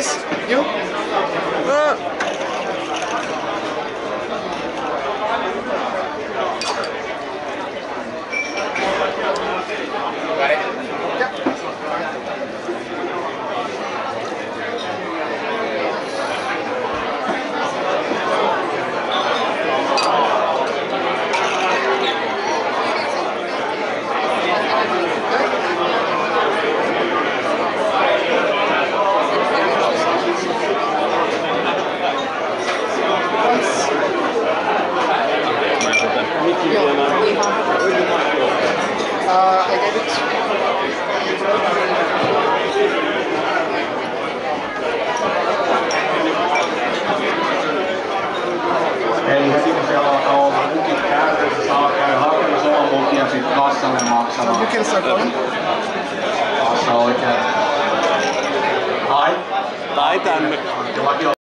Please, you. Got it? Yep. I gave it. Eli heti kun siellä alkaa olla mukit käytössä, saa käydä hakemassa oman mukin ja sitten kassalle maksamaan. You can start going. Kassa oikein. Tai tänne.